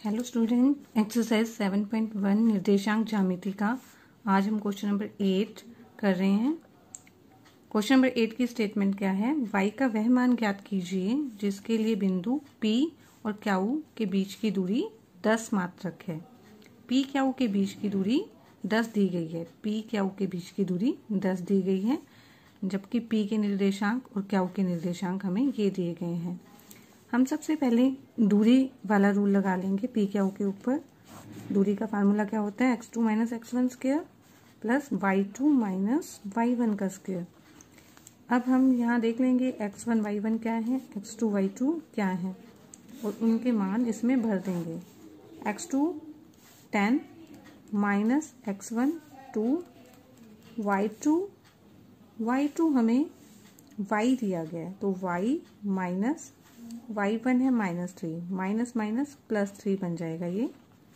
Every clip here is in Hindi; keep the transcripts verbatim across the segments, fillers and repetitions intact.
Hello student, exercise seven point one निर्देशांक ज्यामिति का आज हम क्वेश्चन नंबर एट कर रहे हैं। क्वेश्चन नंबर एट की स्टेटमेंट क्या है? y का वह मान ज्ञात कीजिए जिसके लिए बिंदु P और Q के बीच की दूरी दस मात्रक है। P Q के बीच की दूरी दस दी गई है। P Q के बीच की दूरी दस दी गई है, जबकि P के निर्देशांक और Q के निर्देशांक हमें ये दिए गए हैं। हम सबसे पहले दूरी वाला रूल लगा लेंगे। पी क्यू के ऊपर दूरी का फार्मूला क्या होता है? X two minus x one square plus y two minus y one का स्क्वायर। अब हम यहाँ देख लेंगे एक्स वन वाई वन क्या है, एक्स टू वाई टू क्या है, और उनके मान इसमें भर देंगे। X two ten minus x one two, y two y two हमें वाई दिया गया है तो वाई माइनस वाई वन है minus three, minus minus plus three बन जाएगा। ये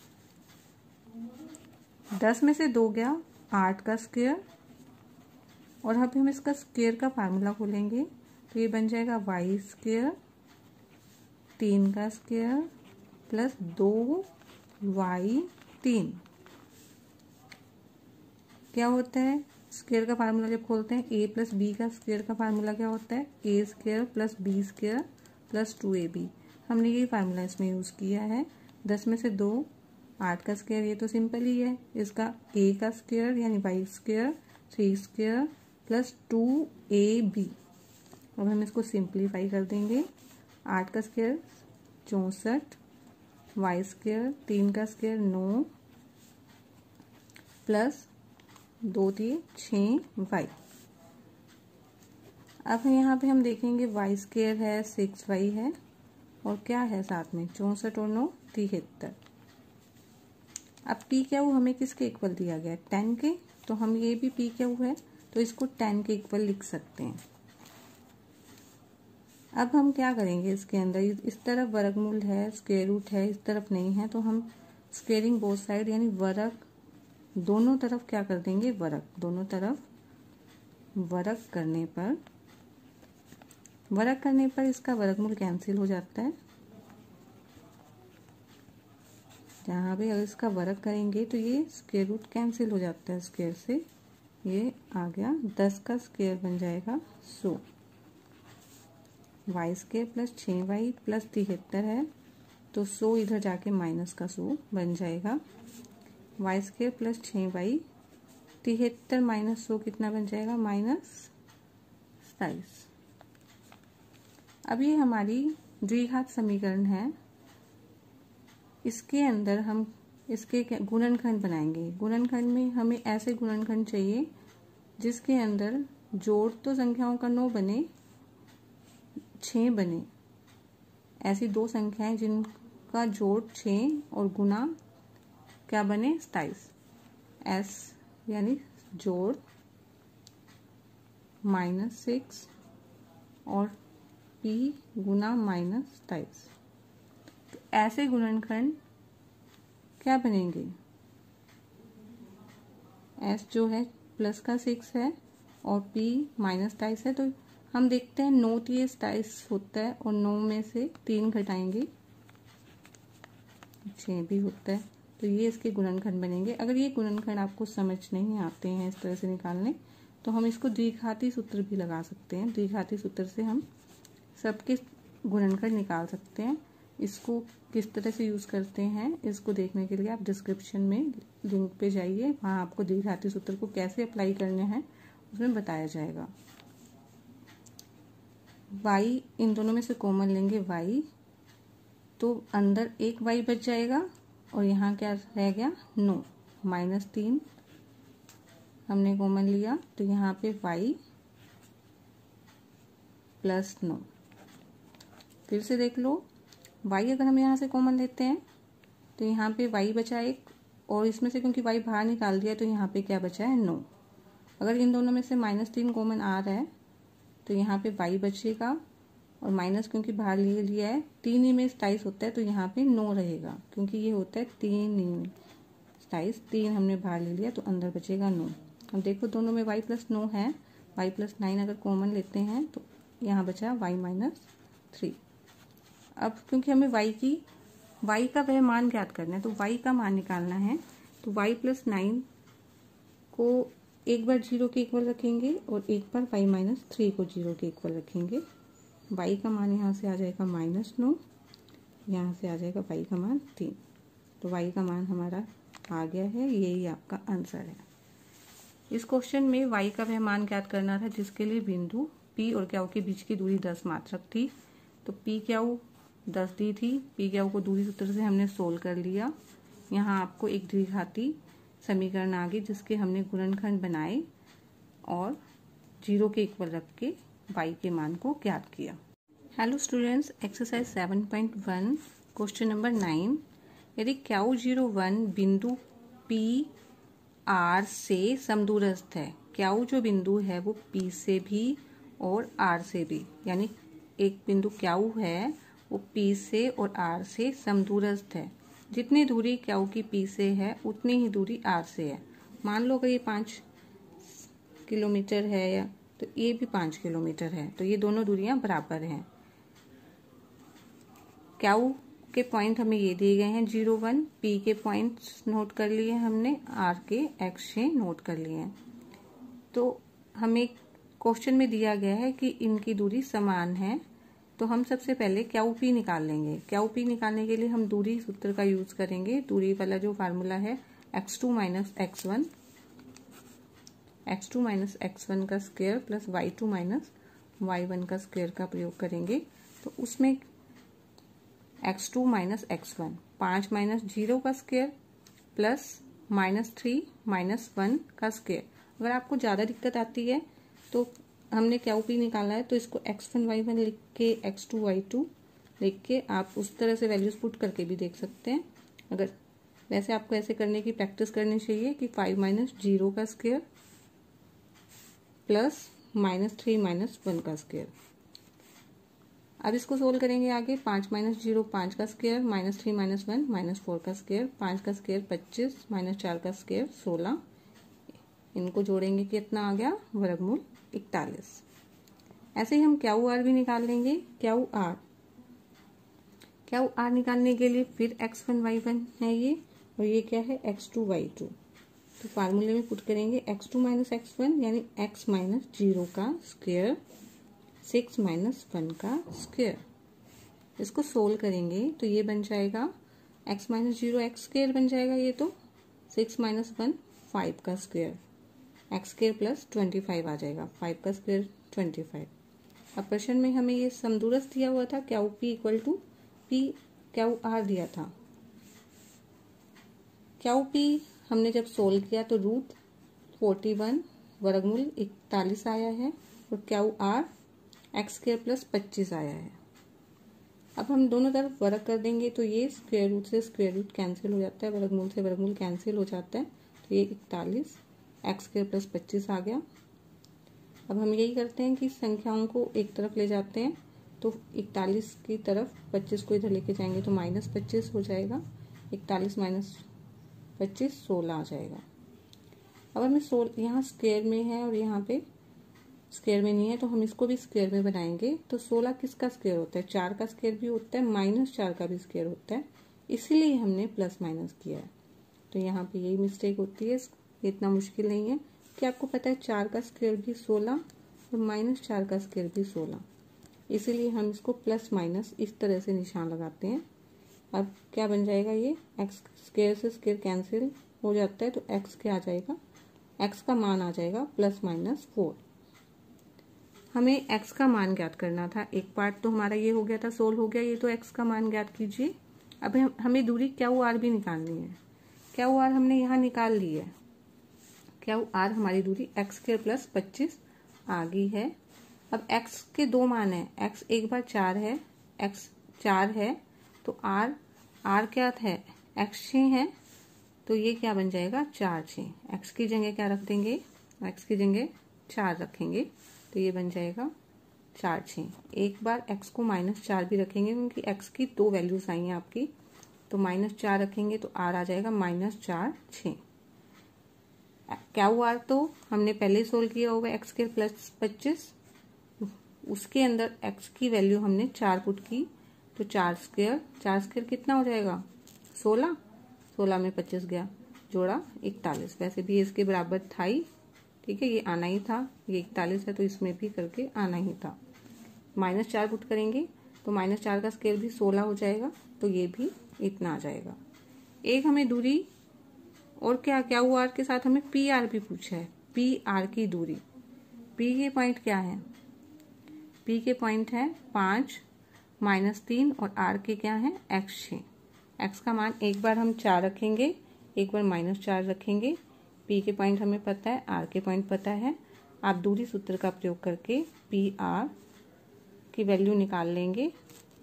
दस में से दो गया आठ का स्क्वायर, और अब हम इसका स्क्वायर का फार्मूला खोलेंगे तो ये बन जाएगा वाई स्क्वायर तीन का स्क्वायर प्लस दो वाई तीन। क्या होता है स्क्वायर का फार्मूला जब खोलते हैं? ए प्लस बी का स्क्वायर का फार्मूला क्या होता है? A square plus b square plus two a b. हमने यही फार्मूला इसमें यूज़ किया है। दस में से दो आठ का स्क्वायर, ये तो सिंपल ही है। इसका ए का स्क्वायर यानी y square three square plus two a b. अब हम इसको सिंप्लीफाई कर देंगे। आठ का स्क्वायर चौंसठ, वाई स्क्वायर तीन का स्क्वायर नौ प्लस दो दिए छः वाई। अब यहाँ पे हम देखेंगे वाई स्क्वायर है सिक्स वाई है, और क्या है साथ में चौंसठ और नौ तिहत्तर। अब पी क्यू हमें किसके इक्वल दिया गया है? टेन के। तो हम ये भी पी क्यू है तो इसको टेन के इक्वल लिख सकते हैं। अब हम क्या करेंगे इसके अंदर? इस तरफ वर्गमूल है, स्क्वायर रूट है, इस तरफ नहीं है, तो हम स्क्वेयरिंग बोथ साइड यानी वर्ग दोनों तरफ क्या कर देंगे? वर्ग दोनों तरफ वर्ग करने पर वर्ग करने पर इसका वर्गमूल कैंसिल हो जाता है। जहाँ भी अगर इसका वर्ग करेंगे तो ये स्क्वायर रूट कैंसिल हो जाता है स्क्वायर से। ये आ गया दस का स्क्वायर बन जाएगा सौ। वाई स्क्वायर प्लस छः वाई प्लस तिहत्तर है तो सौ इधर जाके माइनस का सौ बन जाएगा। वाई स्क्वायर प्लस छः वाई तिहत्तर माइनस सौ कितना बन जाएगा? माइनस सताइस। अब ये हमारी द्विघात समीकरण है। इसके अंदर हम इसके गुणनखंड बनाएंगे। गुणनखंड में हमें ऐसे गुणनखंड चाहिए जिसके अंदर जोड़ तो संख्याओं का नौ बने, छः बने। ऐसी दो संख्याएं जिनका जोड़ छः और गुना क्या बने? सताइस। एस यानी जोड़ माइनस सिक्स और पी गुना माइनस सताइस। तो ऐसे गुणनखंड क्या बनेंगे? एस जो है प्लस का सिक्स है और पी माइनस सताइस है, तो हम देखते हैं नौ तीन सताइस होता है और नौ में से तीन घटाएंगे छः भी होता है, तो ये इसके गुणनखंड बनेंगे। अगर ये गुणनखंड आपको समझ नहीं आते हैं इस तरह से निकालने, तो हम इसको द्विघाती सूत्र भी लगा सकते हैं। द्विघाती सूत्र से हम सबके गुणनखंड निकाल सकते हैं। इसको किस तरह से यूज़ करते हैं इसको देखने के लिए आप डिस्क्रिप्शन में लिंक पे जाइए, वहाँ आपको द्विघाती सूत्र को कैसे अप्लाई करने हैं उसमें बताया जाएगा। y इन दोनों में से कॉमन लेंगे y, तो अंदर एक y बच जाएगा और यहाँ क्या रह गया? नौ। माइनस तीन हमने कॉमन लिया तो यहाँ पे y प्लस नौ। फिर से देख लो, y अगर हम यहाँ से कॉमन लेते हैं तो यहाँ पे y बचा एक, और इसमें से क्योंकि y बाहर निकाल दिया तो यहाँ पे क्या बचा है? नौ। अगर इन दोनों में से माइनस तीन कॉमन आ रहा है तो यहाँ पे y बचेगा, और माइनस क्योंकि बाहर ले लिया है, तीन ही में सताइस होता है तो यहाँ पे नौ रहेगा, क्योंकि ये होता है तीन ही सताइस, तीन हमने बाहर ले लिया तो अंदर बचेगा नौ। अब देखो दोनों में y प्लस नौ है, y प्लस नाइन अगर कॉमन लेते हैं तो यहाँ बचा y माइनस थ्री। अब क्योंकि हमें y की y का वह मान ज्ञात करना है, तो y का मान निकालना है। तो y प्लस नाइन को एक बार जीरो के इक्वल रखेंगे और एक बार y माइनस थ्री को जीरो के इक्वल रखेंगे। y का मान यहाँ से आ जाएगा माइनस नौ, यहाँ से आ जाएगा y का मान तीन। तो y का मान हमारा आ गया है, यही आपका आंसर है। इस क्वेश्चन में y का वह मान ज्ञात करना था जिसके लिए बिंदु p और क्यू के बीच की दूरी दस मात्रक थी। तो p क्यू दस दी थी, p क्यू को दूरी सूत्र से हमने सोल्व कर लिया। यहाँ आपको एक द्विघाती समीकरण आ गई जिसके हमने गुणनखंड बनाए और जीरो के इक्वल रख के y के मान को ज्ञात किया। Hello students, exercise seven point one question number nine. यदि क्यू जीरो वन बिंदु p r से समदूरस्थ है, क्यू जो बिंदु है वो p से भी और r से भी, यानी एक बिंदु क्यू है वो p से और r से समदूरस्थ है। जितनी दूरी क्यू की p से है उतनी ही दूरी r से है। मान लो अगर ये पाँच किलोमीटर है या तो ये भी पाँच किलोमीटर है, तो ये दोनों दूरियां बराबर हैं। क्यू के पॉइंट हमें ये दिए गए हैं जीरो वन, p के पॉइंट्स नोट कर लिए हमने, r के अक्षय नोट कर लिए हैं। तो हमें क्वेश्चन में दिया गया है कि इनकी दूरी समान है, तो हम सबसे पहले क्यू पी निकाल लेंगे। क्यू पी निकालने के लिए हम दूरी सूत्र का यूज करेंगे। दूरी वाला जो फार्मूला है x two minus x one, x two minus x one का square plus y two minus y one का स्क्वायर का प्रयोग करेंगे। तो उसमें x two minus x one, पाँच माइनस जीरो का square plus minus three minus one का स्क्वायर। अगर आपको ज़्यादा दिक्कत आती है तो हमने क्यू पी निकाला है तो इसको एक्स वन वाई वन लिख के एक्स टू वाई टू लिख के आप उस तरह से वैल्यूज पुट करके भी देख सकते हैं। अगर वैसे आपको ऐसे करने की प्रैक्टिस करनी चाहिए कि फाइव माइनस जीरो का square plus minus three minus one का स्क्वायर। अब इसको सोल्व करेंगे आगे। पाँच माइनस जीरो पाँच का square, minus three minus one minus four का स्क्वायर, पाँच का स्क्वायर पच्चीस माइनस चार का स्क्वायर सोलह। इनको जोड़ेंगे कितना आ गया, वर्गमूल इकतालीस। ऐसे ही हम क्यू आर भी निकाल लेंगे। क्यू आर क्यू आर निकालने के लिए फिर एक्स वन वाई वन है ये, और ये क्या है एक्स टू वाई टू। तो फार्मूले में पुट करेंगे x two minus x one यानी एक्स माइनस जीरो का स्क्वायर सिक्स माइनस वन का स्क्वायर। इसको सोल्व करेंगे तो ये बन जाएगा x minus zero x square बन जाएगा ये, तो सिक्स माइनस वन फाइव का square, x square plus twenty five आ जाएगा, फाइव का स्क्वायर ट्वेंटी फाइव। अब प्रश्न में हमें ये समदूरस्थ दिया हुआ था Q P equal to P Q R दिया था। क्यू पी हमने जब सोल्व किया तो रूट फोर्टी वन वर्गमूल इकतालीस आया है और Q R x square plus पच्चीस आया है। अब हम दोनों तरफ वर्ग कर देंगे तो ये स्क्वायर रूट से स्क्वायर रूट कैंसिल हो जाता है, वर्गमूल से वर्गमूल कैंसिल हो जाता है। तो ये इकतालीस एक्स स्क्वायर प्लस पच्चीस आ गया। अब हम यही करते हैं कि संख्याओं को एक तरफ ले जाते हैं, तो इकतालीस की तरफ पच्चीस को इधर लेके जाएंगे तो माइनस पच्चीस हो जाएगा। इकतालीस माइनस पच्चीस सोलह आ जाएगा। अब हमें सोल यहाँ स्क्वायर में है और यहाँ पे स्क्वायर में नहीं है, तो हम इसको भी स्क्वायर में बनाएंगे। तो सोलह किसका स्क्वायर होता है, चार का स्क्वायर भी होता है, माइनस चार का भी स्क्वायर होता है, इसीलिए हमने प्लस माइनस किया है। तो यहाँ पे यही मिस्टेक होती है। इतना मुश्किल नहीं है कि आपको पता है चार का स्क्वायर भी सोलह और माइनस चार का स्क्वायर भी सोलह, इसीलिए हम इसको प्लस माइनस इस तरह से निशान लगाते हैं। अब क्या बन जाएगा, ये एक्स स्क्वायर से स्क्वायर कैंसिल हो जाता है तो एक्स क्या आ जाएगा, एक्स का मान आ जाएगा प्लस माइनस फोर। हमें एक्स का मान ज्ञात करना था। एक पार्ट तो हमारा ये हो गया था, सोल्व हो गया। ये तो एक्स का मान ज्ञात कीजिए। अब हम, हमें दूरी क्यू आर भी निकालनी है। क्यू आर हमने यहाँ निकाल ली है। क्यू आर हमारी दूरी एक्स स्क्वायर प्लस पच्चीस आ गई है। अब एक्स के दो मान है, एक्स एक बार चार है, एक्स चार है, तो आर आर क्या है, एक्स छः है, तो ये क्या बन जाएगा चार छः। एक्स की जगह क्या रख देंगे, एक्स की जगह चार रखेंगे, तो ये बन जाएगा चार छः। एक बार एक्स को माइनस चार भी रखेंगे क्योंकि एक्स की दो वैल्यूज आई हैं आपकी, तो माइनस चार रखेंगे तो आर आ जाएगा माइनस चार छः। क्यू आर तो हमने पहले ही सोल्व किया होगा, एक्स के प्लस पच्चीस, उसके अंदर एक्स की वैल्यू हमने चार पुट की, तो तो चार स्क्वायर, चार स्क्वायर कितना हो जाएगा सोलह, सोलह में पच्चीस गया, जोड़ा इकतालीस। वैसे भी इसके बराबर था ही, ठीक है, ये आना ही था, ये इकतालीस है तो इसमें भी करके आना ही था। माइनस चार पुट करेंगे तो माइनस चार का स्क्वायर भी सोलह हो जाएगा, तो ये भी इतना आ जाएगा। एक हमें दूरी और क्या क्या हुआ आर के साथ हमें पी आर भी पूछा है, पी आर की दूरी। पी के पॉइंट क्या है, पी के पॉइंट है पाँच माइनस तीन और आर के क्या है एक्स छः। एक्स का मान एक बार हम चार रखेंगे, एक बार माइनस चार रखेंगे। पी के पॉइंट हमें पता है, आर के पॉइंट पता है। आप दूरी सूत्र का प्रयोग करके पी आर की वैल्यू निकाल लेंगे।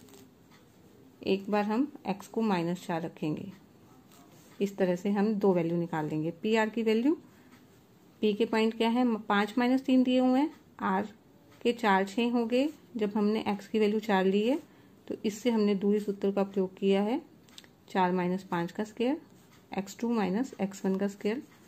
एक बार हम एक्स को माइनस चार रखेंगे, इस तरह से हम दो वैल्यू निकाल लेंगे। पी आर की वैल्यू, पी के पॉइंट क्या है पाँच माइनस तीन दिए हुए हैं, आर के चार छः हो गए। जब हमने एक्स की वैल्यू चार ली है तो इससे हमने दूरी सूत्र का प्रयोग किया है, चार माइनस पाँच का square, x two minus x one का स्क्वायर